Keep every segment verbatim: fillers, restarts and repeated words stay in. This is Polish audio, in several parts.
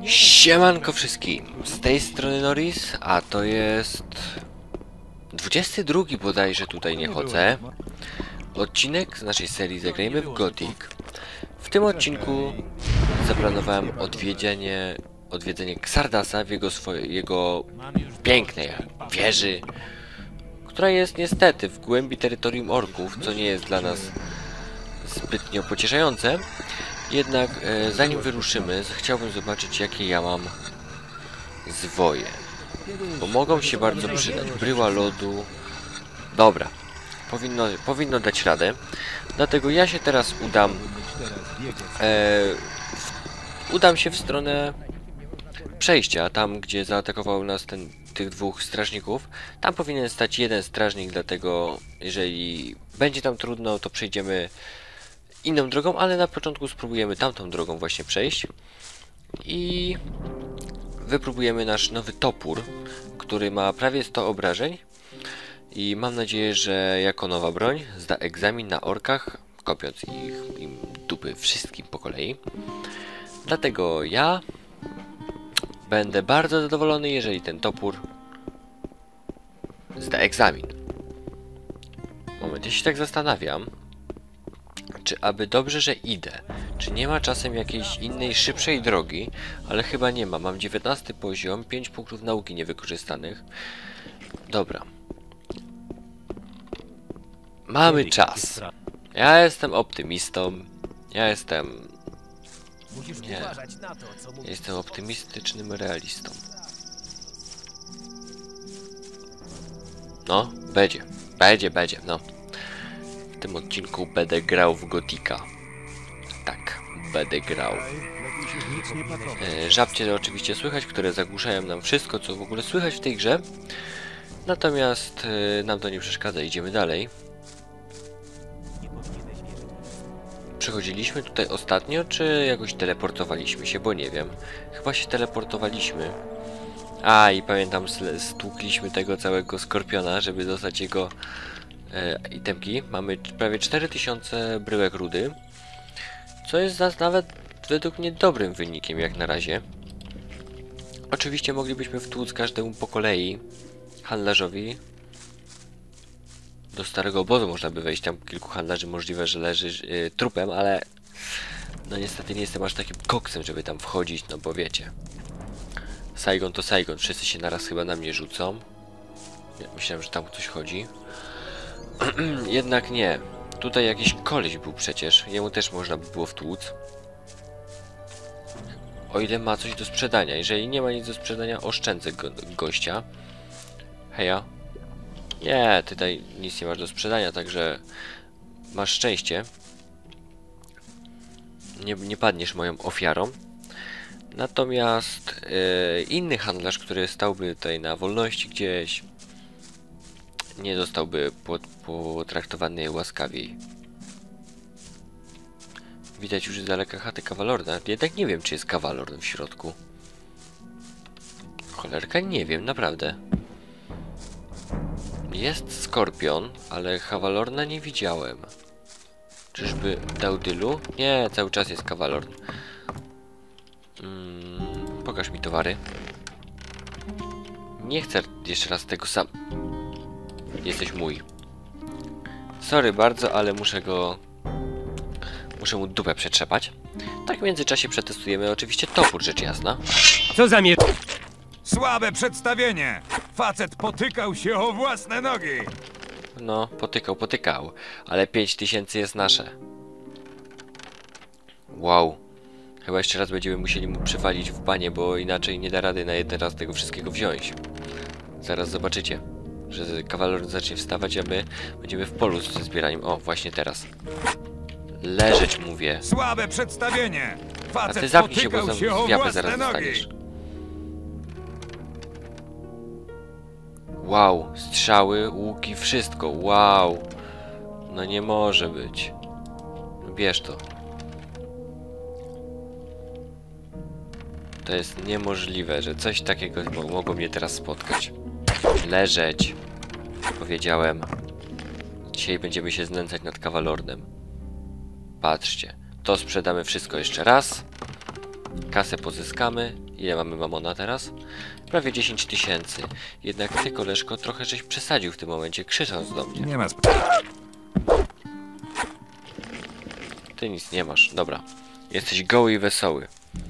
Siemanko wszystkim, z tej strony Norris, a to jest dwudziesty drugi bodajże, tutaj nie chodzę, odcinek z naszej serii Zagrajmy w Gothic. W tym odcinku zaplanowałem odwiedzenie, odwiedzenie Xardasa w jego, swoje, jego pięknej wieży, która jest niestety w głębi terytorium orków, co nie jest dla nas zbytnio pocieszające. Jednak e, zanim wyruszymy, chciałbym zobaczyć, jakie ja mam zwoje, bo mogą się bardzo przydać. Bryła lodu. Dobra, powinno, powinno dać radę. Dlatego ja się teraz udam e, w, udam się w stronę przejścia, tam gdzie zaatakował nas ten, tych dwóch strażników. Tam powinien stać jeden strażnik, dlatego jeżeli będzie tam trudno, to przejdziemy inną drogą, ale na początku spróbujemy tamtą drogą właśnie przejść i wypróbujemy nasz nowy topór, który ma prawie sto obrażeń i mam nadzieję, że jako nowa broń zda egzamin na orkach, kopiąc ich im dupy wszystkim po kolei. Dlatego ja będę bardzo zadowolony, jeżeli ten topór zda egzamin. Moment, ja się tak zastanawiam, czy aby dobrze, że idę. Czy nie ma czasem jakiejś innej, szybszej drogi? Ale chyba nie ma. Mam dziewiętnasty poziom, pięć punktów nauki niewykorzystanych. Dobra. Mamy czas. Ja jestem optymistą. Ja jestem... Nie. Ja jestem optymistycznym realistą. No, będzie. Będzie, będzie, no. W tym odcinku będę grał w Gothica. Tak, będę grał. E, żabcie oczywiście słychać, które zagłuszają nam wszystko, co w ogóle słychać w tej grze. Natomiast e, nam to nie przeszkadza, idziemy dalej. Przechodziliśmy tutaj ostatnio, czy jakoś teleportowaliśmy się, bo nie wiem. Chyba się teleportowaliśmy. A, i pamiętam, stłukliśmy tego całego skorpiona, żeby dostać jego e, itemki. Mamy prawie cztery tysiące bryłek rudy, co jest nas nawet według mnie dobrym wynikiem jak na razie. Oczywiście moglibyśmy wtłuc każdemu po kolei handlarzowi. Do starego obozu można by wejść, tam kilku handlarzy możliwe, że leży e, trupem, ale no niestety nie jestem aż takim koksem, żeby tam wchodzić, no bo wiecie. Saigon to Saigon, wszyscy się naraz chyba na mnie rzucą. Ja myślałem, że tam coś chodzi. Jednak nie. Tutaj jakiś koleś był przecież. Jemu też można by było wtłuc. O ile ma coś do sprzedania. Jeżeli nie ma nic do sprzedania, oszczędzę go gościa. Heja. Nie, tutaj nic nie masz do sprzedania, także masz szczęście. Nie, nie padniesz moją ofiarą. Natomiast yy, inny handlarz, który stałby tutaj na wolności gdzieś, nie zostałby potraktowany łaskawiej. Widać już z daleka chatę kawalorna. Jednak nie wiem, czy jest kawalorn w środku. Cholerka, nie wiem, naprawdę. Jest skorpion, ale kawalorna nie widziałem. Czyżby Daudylu? Nie, cały czas jest kawalorn. Hmm, pokaż mi towary. Nie chcę jeszcze raz tego sam... Jesteś mój. Sorry bardzo, ale muszę go... Muszę mu dupę przetrzepać. Tak w międzyczasie przetestujemy oczywiście topór, rzecz jasna. Co za mie... Słabe przedstawienie! Facet potykał się o własne nogi! No, potykał, potykał. Ale pięć tysięcy jest nasze. Wow. Chyba jeszcze raz będziemy musieli mu przywalić w banie, bo inaczej nie da rady na jeden raz tego wszystkiego wziąć. Zaraz zobaczycie, że kawalor zacznie wstawać, a my będziemy w polu ze zbieraniem. O, właśnie teraz. Leżeć, mówię. Słabe przedstawienie! Facet A ty zamknij się, bo potykał się o zwiapę własne zaraz nogi! dostaniesz. Wow, strzały, łuki, wszystko. Wow. No nie może być. Bierz to. To jest niemożliwe, że coś takiego mogło mnie teraz spotkać. Leżeć. Powiedziałem. Dzisiaj będziemy się znęcać nad kawalornem. Patrzcie. To sprzedamy wszystko jeszcze raz. Kasę pozyskamy. Ile mamy mamona teraz? Prawie dziesięć tysięcy. Jednak ty, koleżko, trochę żeś przesadził w tym momencie, krzycząc do mnie. Nie ma sprawy. Ty nic nie masz. Dobra. Jesteś goły i wesoły.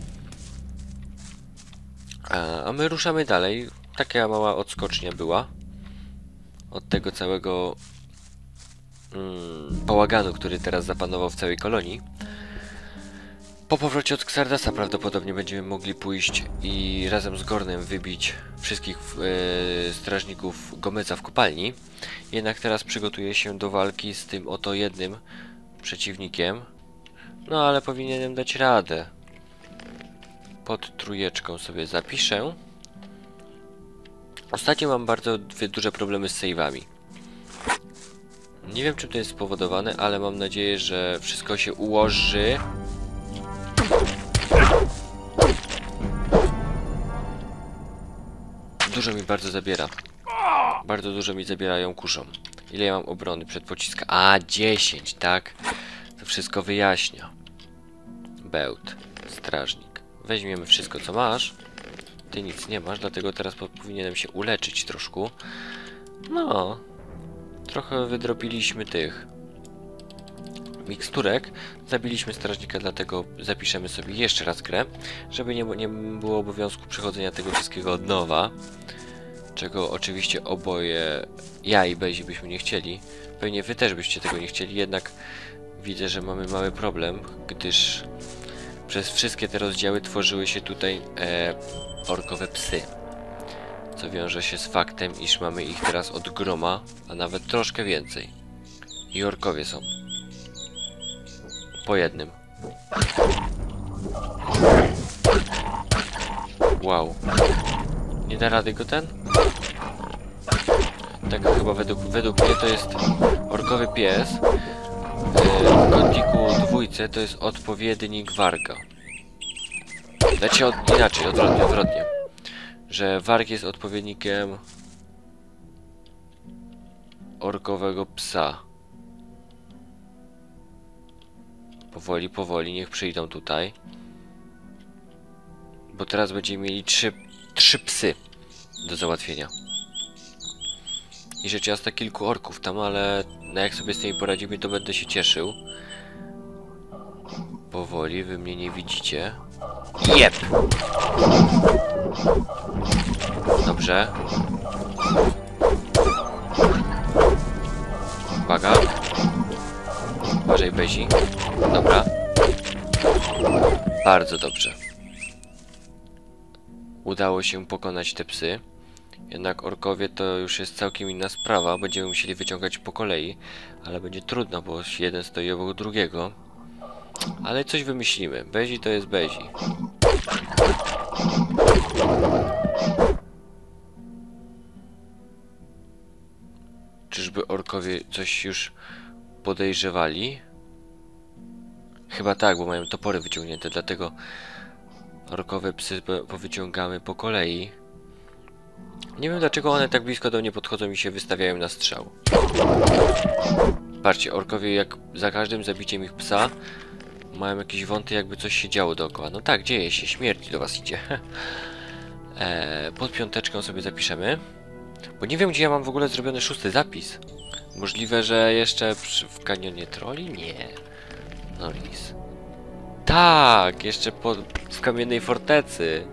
A, a my ruszamy dalej. Taka mała odskocznia była. Od tego całego mm, bałaganu, który teraz zapanował w całej kolonii. Po powrocie od Xardasa prawdopodobnie będziemy mogli pójść i razem z Gornem wybić wszystkich e, strażników Gomeza w kopalni. Jednak teraz przygotuję się do walki z tym oto jednym przeciwnikiem. No ale powinienem dać radę. Pod trójeczką sobie zapiszę. Ostatnio mam bardzo duże problemy z save'ami. Nie wiem, czym to jest spowodowane, ale mam nadzieję, że wszystko się ułoży. Dużo mi bardzo zabiera. Bardzo dużo mi zabierają kuszą. Ile ja mam obrony przed pociskami? A, dziesięć, tak? To wszystko wyjaśnia. Bełt, strażnik. Weźmiemy wszystko, co masz. Ty nic nie masz, dlatego teraz powinienem się uleczyć troszkę. No, trochę wydrobiliśmy tych miksturek. Zabiliśmy strażnika, dlatego zapiszemy sobie jeszcze raz grę, żeby nie, nie było obowiązku przechodzenia tego wszystkiego od nowa. Czego oczywiście oboje, ja i Bezi, byśmy nie chcieli. Pewnie wy też byście tego nie chcieli, jednak widzę, że mamy mały problem, gdyż przez wszystkie te rozdziały tworzyły się tutaj e, orkowe psy. Co wiąże się z faktem, iż mamy ich teraz od groma, a nawet troszkę więcej. I orkowie są. Po jednym. Wow. Nie da rady go ten? Tak chyba według, według mnie to jest orkowy pies. W Gothicu dwójce to jest odpowiednik warga. Znaczy od, inaczej, odwrotnie, odwrotnie. Że warg jest odpowiednikiem orkowego psa. Powoli, powoli, niech przyjdą tutaj. Bo teraz będziemy mieli trzy, trzy psy do załatwienia. I rzecz jasna kilku orków tam, ale no jak sobie z tymi poradzimy, to będę się cieszył. Powoli, wy mnie nie widzicie. Jep! Dobrze. Uwaga. Uważaj, Bezi. Dobra. Bardzo dobrze. Udało się pokonać te psy. Jednak orkowie to już jest całkiem inna sprawa. Będziemy musieli wyciągać po kolei. Ale będzie trudno, bo jeden stoi obok drugiego. Ale coś wymyślimy. Bezi to jest Bezi. Czyżby orkowie coś już podejrzewali? Chyba tak, bo mają topory wyciągnięte, dlatego orkowe psy powyciągamy po kolei. Nie wiem, dlaczego one tak blisko do mnie podchodzą i się wystawiają na strzał. Patrzcie, orkowie jak za każdym zabiciem ich psa mają jakieś wąty, jakby coś się działo dookoła. No tak, dzieje się, śmierć do was idzie. eee, pod piąteczką sobie zapiszemy. Bo nie wiem, gdzie ja mam w ogóle zrobiony szósty zapis. Możliwe, że jeszcze przy, w kanionie troli? Nie. Norris. Tak, jeszcze po, w kamiennej fortecy.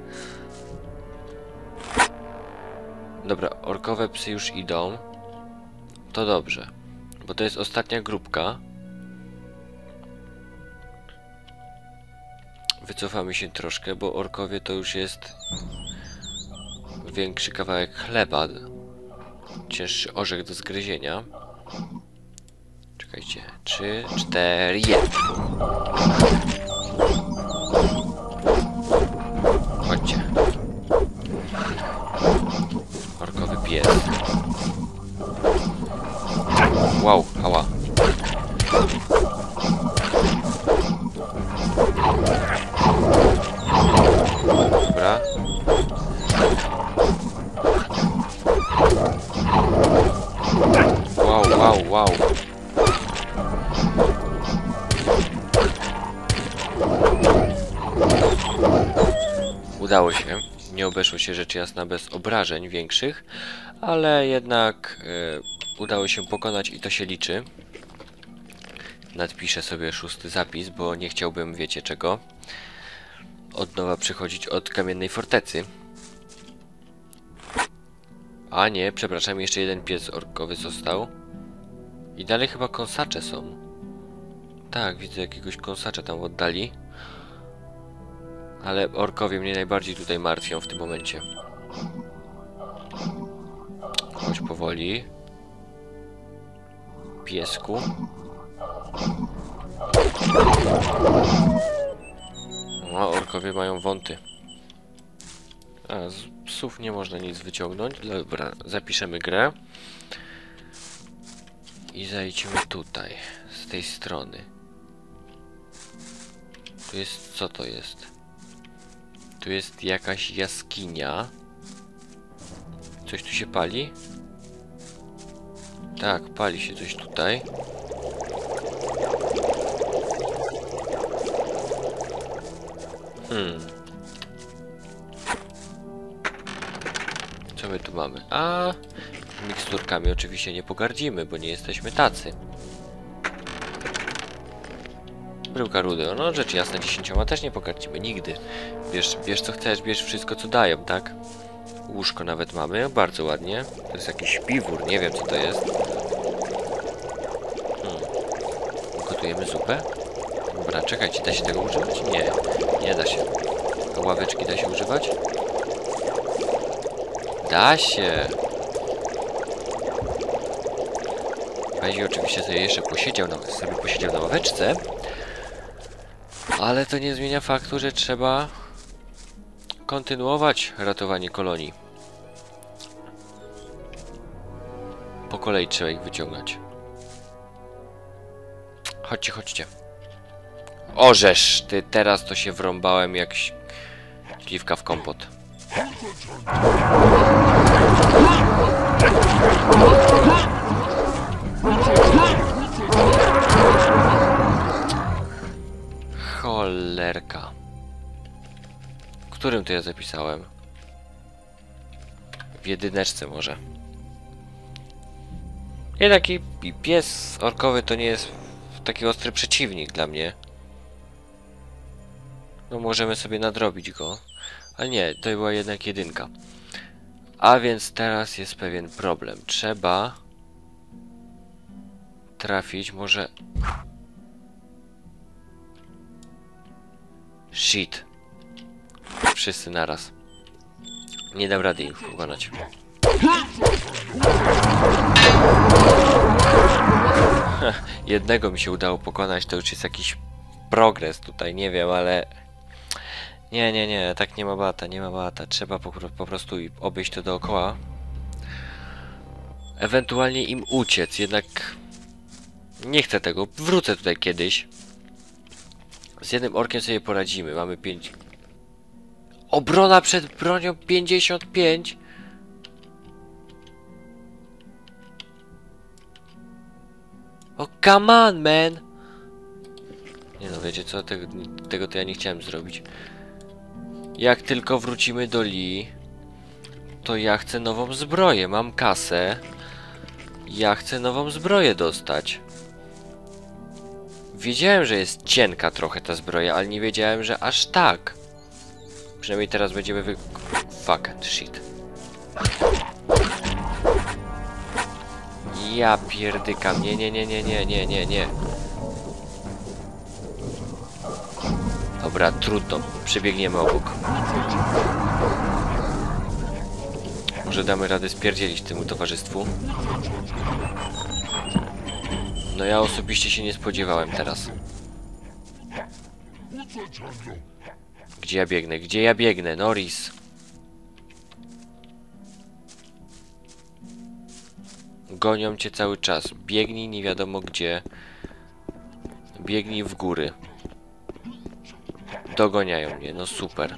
Dobra, orkowe psy już idą. To dobrze. Bo to jest ostatnia grupka. Wycofamy się troszkę, bo orkowie to już jest większy kawałek chleba. Cięższy orzech do zgryzienia. Czekajcie. Trzy, cztery, jeb! Chodźcie. Orkowy pies. Wow, ała. Dobra. Wow, wow, wow. się. Nie obeszło się rzecz jasna bez obrażeń większych, ale jednak e, udało się pokonać i to się liczy. Nadpiszę sobie szósty zapis, bo nie chciałbym, wiecie czego, od nowa przychodzić od kamiennej fortecy. A nie, przepraszam, jeszcze jeden pies orkowy został. I dalej chyba kąsacze są. Tak, widzę jakiegoś kąsacza tam w oddali. Ale orkowie mnie najbardziej tutaj martwią w tym momencie. Chodź powoli. Piesku. No, orkowie mają wąty. A, z psów nie można nic wyciągnąć. Dobra, zapiszemy grę. I zejdźmy tutaj, z tej strony. Tu jest... co to jest? Tu jest jakaś jaskinia. Coś tu się pali? Tak, pali się coś tutaj. Hmm. Co my tu mamy? A miksturkami oczywiście nie pogardzimy, bo nie jesteśmy tacy. Bryłka rudy, no rzecz jasna, dziesięcioma też nie pogardzimy, nigdy. Bierz, bierz co chcesz, bierz wszystko co dają, tak? Łóżko nawet mamy, bardzo ładnie. To jest jakiś śpiwór, nie wiem co to jest. Hmm. Gotujemy zupę? Dobra, czekajcie, da się tego używać? Nie, nie da się. A ławeczki da się używać? Da się! Bajzi oczywiście sobie jeszcze posiedział na, sobie posiedział na ławeczce. Ale to nie zmienia faktu, że trzeba kontynuować ratowanie kolonii. Po kolei trzeba ich wyciągać. Chodźcie, chodźcie. Orzesz, ty teraz to się wrąbałem jak śliwka w kompot. Cholerka. W którym to ja zapisałem? W jedyneczce może. Nie, taki pies orkowy to nie jest taki ostry przeciwnik dla mnie. No możemy sobie nadrobić go. Ale nie, to była jednak jedynka. A więc teraz jest pewien problem. Trzeba trafić może... Shit. Wszyscy naraz. Nie dam rady ich pokonać. Jednego mi się udało pokonać, to już jest jakiś progres tutaj, nie wiem, ale... Nie, nie, nie, tak nie ma bata, nie ma bata. Trzeba po, po prostu obejść to dookoła. Ewentualnie im uciec, jednak... Nie chcę tego, wrócę tutaj kiedyś. Z jednym orkiem sobie poradzimy, mamy pięć... Obrona przed bronią pięćdziesiąt pięć. O, come on, man! Nie no, wiecie co, tego, tego to ja nie chciałem zrobić. Jak tylko wrócimy do Lee, to ja chcę nową zbroję, mam kasę. Ja chcę nową zbroję dostać. Wiedziałem, że jest cienka trochę ta zbroja, ale nie wiedziałem, że aż tak. Przynajmniej teraz będziemy wy... Fuck shit. Ja pierdykam. Nie, nie, nie, nie, nie, nie, nie, nie. Dobra, trudno. Przebiegniemy obok. Może damy radę spierdzielić temu towarzystwu. No ja osobiście się nie spodziewałem teraz. Gdzie ja biegnę? Gdzie ja biegnę? Norris. Gonią cię cały czas. Biegnij nie wiadomo gdzie. Biegnij w góry. Dogoniają mnie. No super.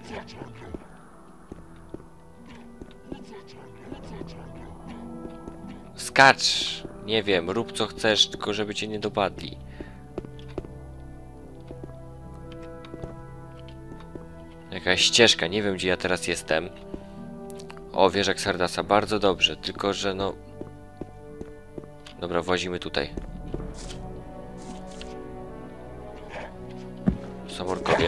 Skacz! Nie wiem, rób co chcesz, tylko żeby cię nie dopadli. Jak Jakaś ścieżka, nie wiem gdzie ja teraz jestem. O, wieża Xardasa, bardzo dobrze, tylko że no... Dobra, włazimy tutaj. Są orkowie.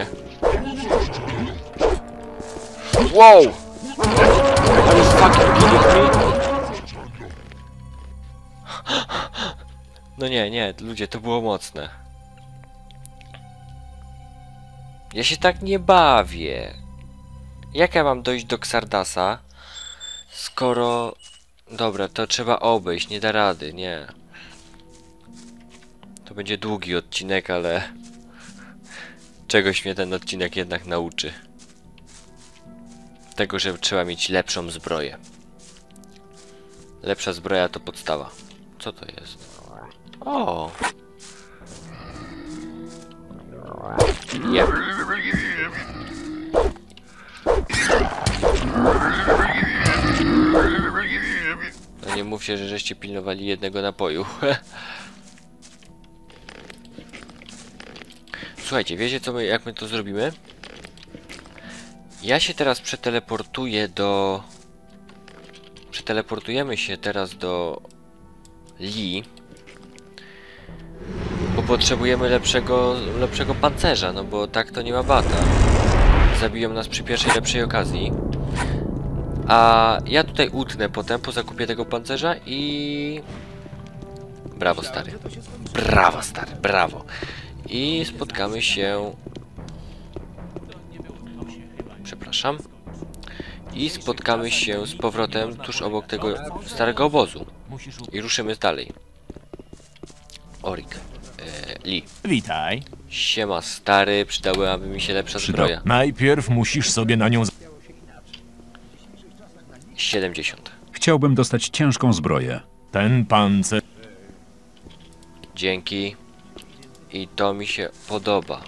Wow! Are you fucking kidding me? No nie, nie, ludzie, to było mocne. Ja się tak nie bawię. Jak ja mam dojść do Xardasa, skoro... Dobra, to trzeba obejść, nie da rady, nie. To będzie długi odcinek, ale... Czegoś mnie ten odcinek jednak nauczy. Tego, że trzeba mieć lepszą zbroję. Lepsza zbroja to podstawa. Co to jest? O! Jep. No nie mówcie, że żeście pilnowali jednego napoju. Słuchajcie, wiecie co my, jak my to zrobimy? Ja się teraz przeteleportuję do... Przeteleportujemy się teraz do... Lee. Bo potrzebujemy lepszego, lepszego pancerza, no bo tak to nie ma bata. Zabiją nas przy pierwszej lepszej okazji. A ja tutaj utnę potem po zakupie tego pancerza i... Brawo stary. Brawo stary, brawo. I spotkamy się... Przepraszam. I spotkamy się z powrotem tuż obok tego starego obozu. I ruszymy dalej. Orik. E, Lee. Witaj. Siema stary, przydałaby mi się lepsza zbroja. Najpierw musisz sobie na nią... z- siedemdziesiąt. Chciałbym dostać ciężką zbroję. Ten pancerz... Dzięki. I to mi się podoba.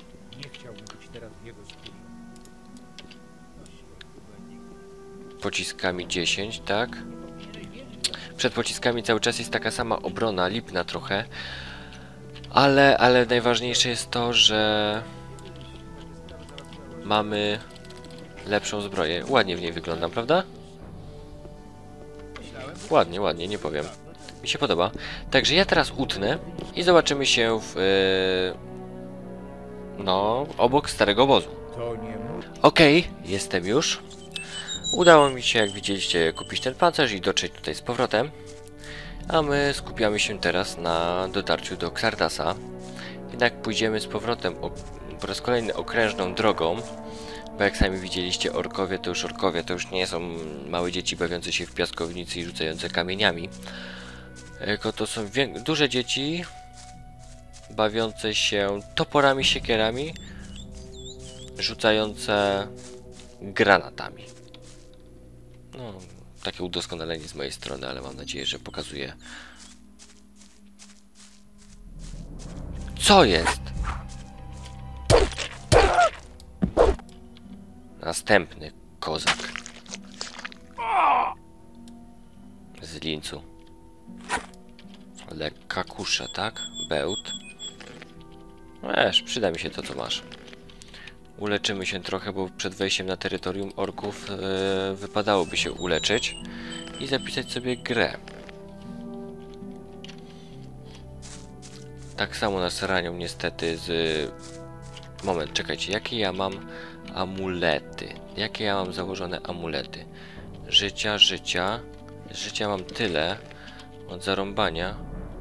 Pociskami dziesięć, tak? Przed pociskami cały czas jest taka sama obrona, lipna trochę. Ale, ale najważniejsze jest to, że... Mamy... lepszą zbroję. Ładnie w niej wyglądam, prawda? Ładnie, ładnie, nie powiem. Mi się podoba. Także ja teraz utnę i zobaczymy się w... Yy, no, obok starego obozu. Okej, okay, jestem już. Udało mi się, jak widzieliście, kupić ten pancerz i dotrzeć tutaj z powrotem. A my skupiamy się teraz na dotarciu do Xardasa. Jednak pójdziemy z powrotem o, po raz kolejny okrężną drogą. Bo jak sami widzieliście, orkowie to już orkowie, to już nie są małe dzieci bawiące się w piaskownicy i rzucające kamieniami. Tylko to są duże dzieci bawiące się toporami, siekierami, rzucające granatami. No, takie udoskonalenie z mojej strony, ale mam nadzieję, że pokazuje. Co jest? Następny kozak. Z lincu. Lekka kusza, tak? Bełt. Wiesz, przyda mi się to, co masz. Uleczymy się trochę, bo przed wejściem na terytorium orków yy, wypadałoby się uleczyć i zapisać sobie grę. Tak samo nas ranią niestety z... Moment, czekajcie, jakie ja mam amulety? Jakie ja mam założone amulety? Życia, życia. Życia mam tyle od zarąbania.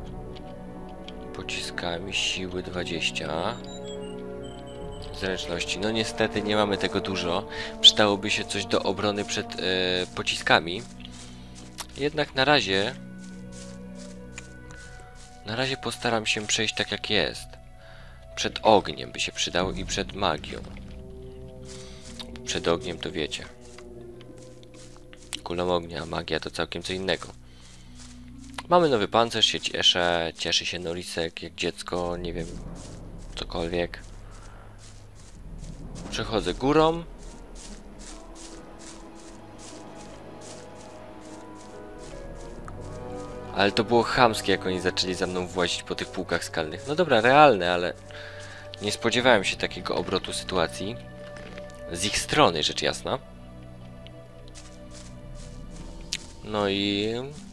Pociskami siły dwadzieścia. Zręczności. No niestety nie mamy tego dużo. Przydałoby się coś do obrony przed e, pociskami. Jednak na razie na razie postaram się przejść tak jak jest. Przed ogniem by się przydało i przed magią. Przed ogniem to wiecie. Kulą ognia, magia to całkiem co innego. Mamy nowy pancerz, się cieszę. Cieszy się Norisek jak dziecko, nie wiem, cokolwiek. Przechodzę górą. Ale to było chamskie, jak oni zaczęli za mną włazić po tych półkach skalnych. No dobra, realne, ale nie spodziewałem się takiego obrotu sytuacji. Z ich strony, rzecz jasna. No i...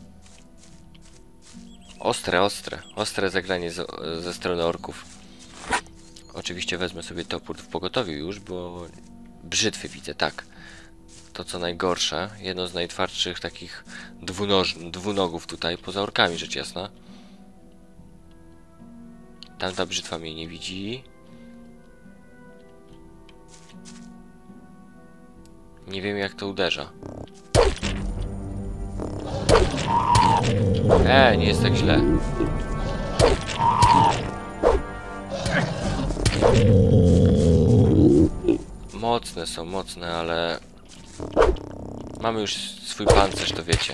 Ostre, ostre. Ostre zagranie z, ze strony orków. Oczywiście wezmę sobie topór w pogotowiu już, bo... Brzytwy widzę, tak. To co najgorsze. Jedno z najtwardszych takich dwunoż, dwunogów tutaj, poza orkami, rzecz jasna. Tamta brzytwa mnie nie widzi. Nie wiem jak to uderza. E, nie jest tak źle. Mocne są, mocne, ale... Mamy już swój pancerz, to wiecie.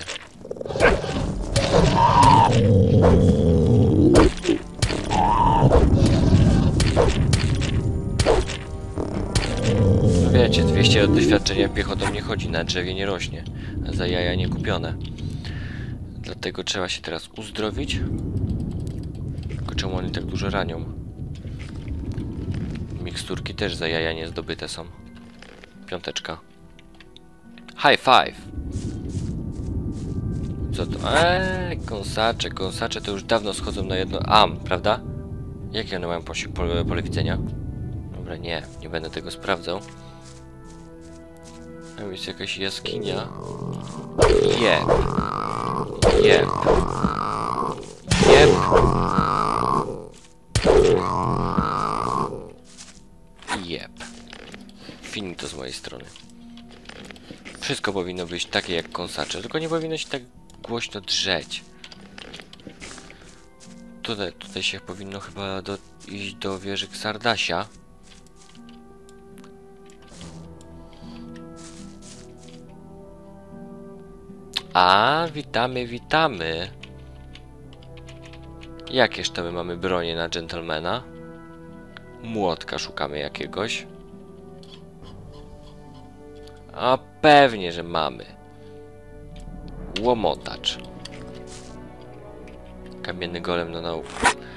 Wiecie, dwieście doświadczenia piechotą nie chodzi, na drzewie nie rośnie, za jaja nie kupione. Dlatego trzeba się teraz uzdrowić. Tylko czemu oni tak dużo ranią? Miksturki też za jaja nie zdobyte są. Piąteczka. High five! Co to? Eee, kąsacze, kąsacze to już dawno schodzą na jedno... Am, prawda? Jakie one mają pole, pole, pole widzenia? Dobra, nie, nie będę tego sprawdzał. Tam jest jakaś jaskinia. Jeb. Jeb. Jeb. Jeb. Finito z mojej strony. Wszystko powinno być takie jak kąsacze, tylko nie powinno się tak głośno drzeć. Tutaj, tutaj się powinno chyba do, iść do wieży Xardasia. A, witamy, witamy. Jakież to my mamy bronie na gentlemana? Młotka szukamy jakiegoś. A pewnie, że mamy. Łomotacz. Kamienny golem do nauki.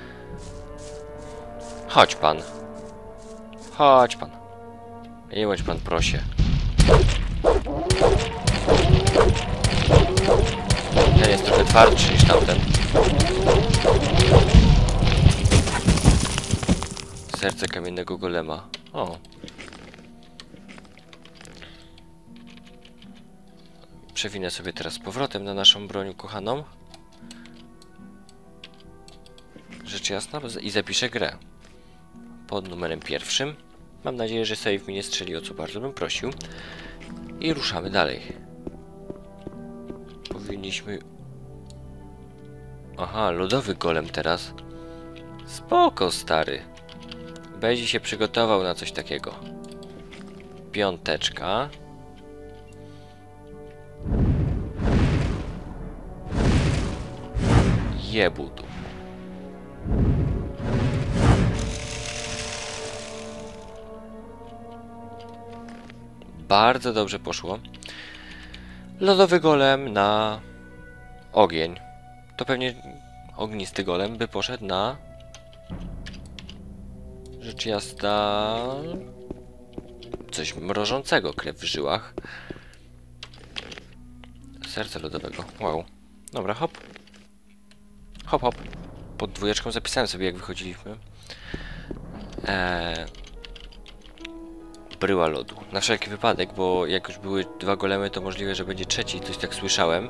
Chodź pan. Chodź pan. Nie bądź pan prosie. Ten jest trochę twardszy niż tamten. Serce kamiennego golema. O. Przewinę sobie teraz z powrotem na naszą broń ukochaną. Rzecz jasna. I zapiszę grę. Pod numerem pierwszym. Mam nadzieję, że save mi nie strzeli, o co bardzo bym prosił. I ruszamy dalej. Powinniśmy... Aha, lodowy golem teraz. Spoko, stary. Bezi się przygotował na coś takiego. Piąteczka. Jebudu. Bardzo dobrze poszło. Lodowy golem na ogień. To pewnie ognisty golem by poszedł na... Rzecz jasna... Coś mrożącego, krew w żyłach. Serce lodowego. Wow. Dobra, hop. Hop, hop. Pod dwójeczką zapisałem sobie, jak wychodziliśmy. Eee... Bryła lodu. Na wszelki wypadek, bo jak już były dwa golemy, to możliwe, że będzie trzeci. Coś tak słyszałem.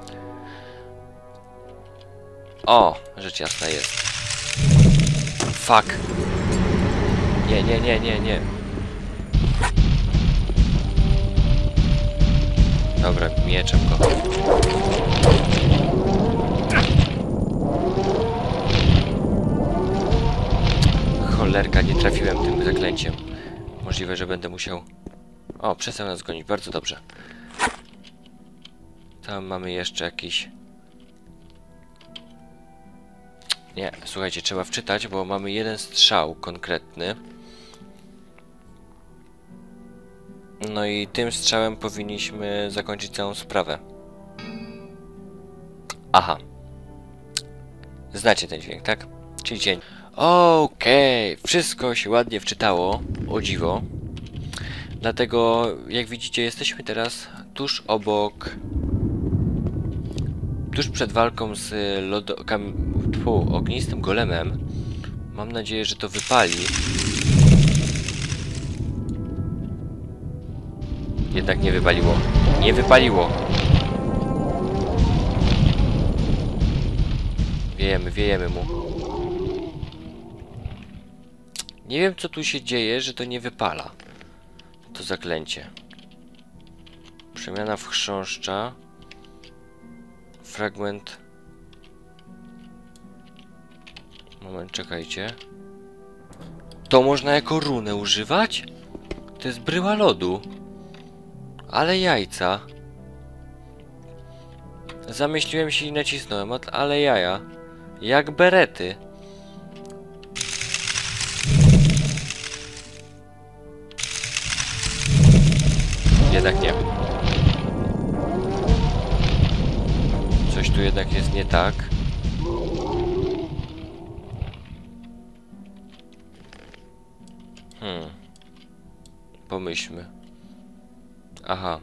O! Rzecz jasna jest. Fuck. Nie, nie, nie, nie, nie. Dobra, mieczem go. Cholerka, nie trafiłem tym zaklęciem. Możliwe, że będę musiał... O, przestał nas gonić, bardzo dobrze. Tam mamy jeszcze jakiś... Nie, słuchajcie, trzeba wczytać, bo mamy jeden strzał konkretny. No i tym strzałem powinniśmy zakończyć całą sprawę. Aha. Znacie ten dźwięk, tak? Czyli dzień. Okej, okay. Wszystko się ładnie wczytało. O dziwo. Dlatego, jak widzicie, jesteśmy teraz tuż obok... Tuż przed walką z lodo... Kam... Tfu, ognistym golemem. Mam nadzieję, że to wypali. Jednak nie wypaliło. Nie wypaliło. Wiejemy, wiejemy mu. Nie wiem, co tu się dzieje, że to nie wypala. To zaklęcie. Przemiana w chrząszcza. Fragment. Moment, czekajcie. To można jako runę używać? To jest bryła lodu. Ale jajca. Zamyśliłem się i nacisnąłem, ale jaja. Jak berety. Jednak nie. Coś tu jednak jest nie tak. Hmm. Pomyślmy. Aha.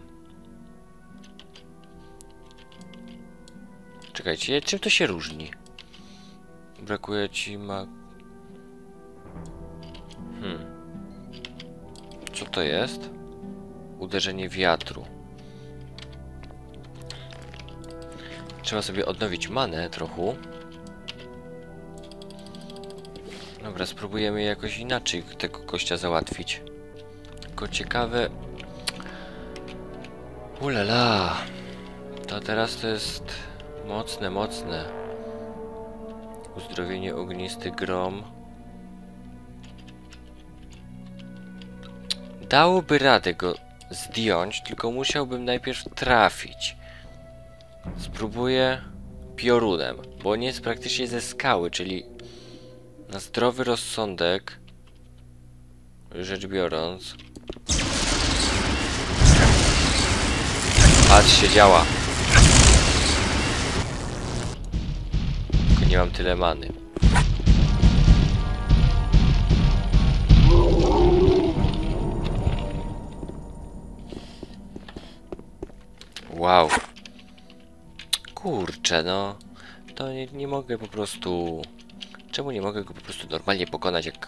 Czekajcie, czym to się różni? Brakuje ci ma... Hmm. Co to jest? Uderzenie wiatru. Trzeba sobie odnowić manę trochę. Dobra, spróbujemy jakoś inaczej tego gościa załatwić. Tylko ciekawe... Ulala. To teraz to jest... Mocne, mocne. Uzdrowienie ognisty grom. Dałoby radę go zdjąć, tylko musiałbym najpierw trafić. Spróbuję piorunem, bo on jest praktycznie ze skały, czyli na zdrowy rozsądek rzecz biorąc. Patrz, się działa. Tylko nie mam tyle many. Wow. Kurczę, no. To nie, nie mogę po prostu... Czemu nie mogę go po prostu normalnie pokonać jak...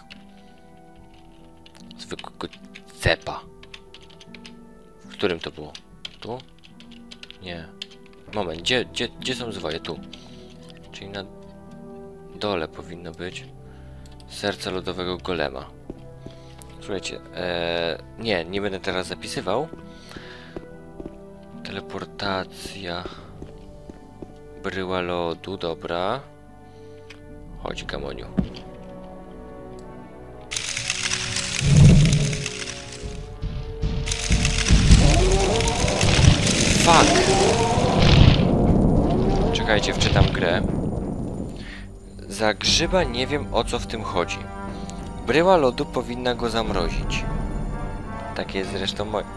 zwykłego cepa? W którym to było? Tu? Nie. Moment, gdzie, gdzie, gdzie są zwoje? Tu. Czyli na dole powinno być serce lodowego golema. Słuchajcie, ee, nie, nie będę teraz zapisywał. Teleportacja. Bryła lodu, dobra. Chodź, Gamoniu. Fuck! Czekajcie, wczytam grę. Za grzyba nie wiem, o co w tym chodzi. Bryła lodu powinna go zamrozić. Tak jest zresztą moje.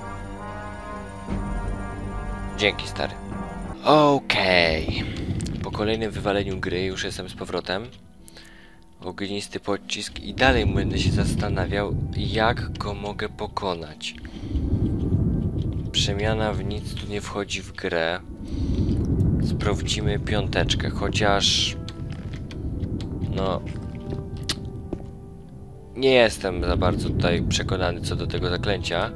Dzięki, stary. Okej. Okay. Po kolejnym wywaleniu gry już jestem z powrotem. Ognisty pocisk i dalej będę się zastanawiał, jak go mogę pokonać. Przemiana w nic tu nie wchodzi w grę. Sprawdzimy piąteczkę, chociaż... No... Nie jestem za bardzo tutaj przekonany co do tego zaklęcia.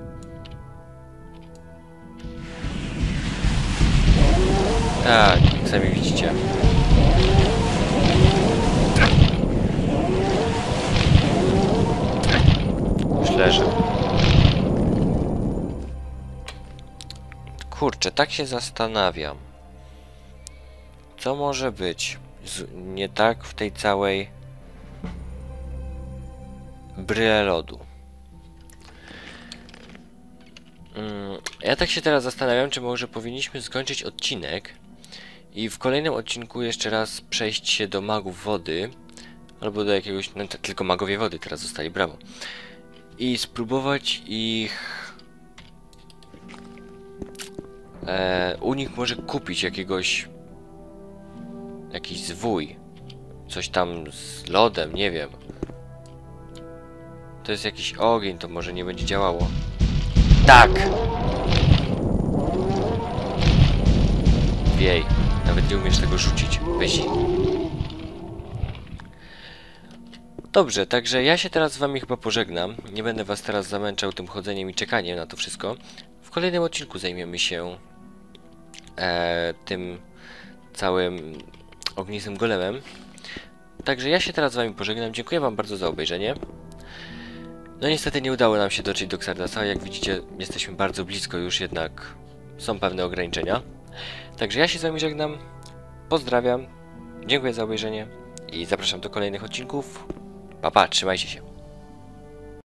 Tak, jak sami widzicie. Już leży. Kurczę, tak się zastanawiam. Co może być z, nie tak w tej całej bryle lodu? Hmm, ja tak się teraz zastanawiam, czy może powinniśmy skończyć odcinek i w kolejnym odcinku jeszcze raz przejść się do magów wody, albo do jakiegoś... No tylko magowie wody teraz zostali, brawo. I spróbować ich... E, u nich może kupić jakiegoś... Jakiś zwój. Coś tam z lodem, nie wiem. To jest jakiś ogień, to może nie będzie działało. Tak! Wiej, nawet nie umiesz tego rzucić. Wysi. Dobrze, także ja się teraz z wami chyba pożegnam. Nie będę was teraz zamęczał tym chodzeniem i czekaniem na to wszystko. W kolejnym odcinku zajmiemy się e, tym całym ognistym golemem. Także ja się teraz z wami pożegnam. Dziękuję wam bardzo za obejrzenie. No niestety nie udało nam się dotrzeć do Xardasa. Jak widzicie, jesteśmy bardzo blisko już, jednak są pewne ograniczenia. Także ja się z wami żegnam. Pozdrawiam. Dziękuję za obejrzenie i zapraszam do kolejnych odcinków. Pa, pa, trzymajcie się.